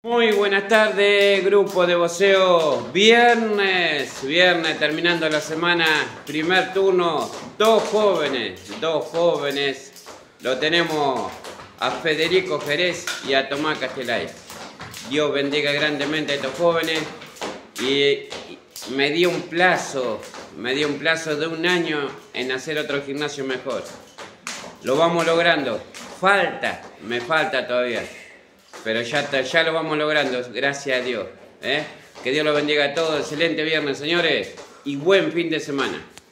Muy buenas tardes, grupo de voceo. Viernes, terminando la semana, primer turno, dos jóvenes. Lo tenemos a Federico Jerez y a Tomás Castelay. Dios bendiga grandemente a estos jóvenes y me dio un plazo de un año en hacer otro gimnasio mejor. Lo vamos logrando. Me falta todavía. Pero ya lo vamos logrando, gracias a Dios. Que Dios los bendiga a todos. Excelente viernes, señores, y buen fin de semana.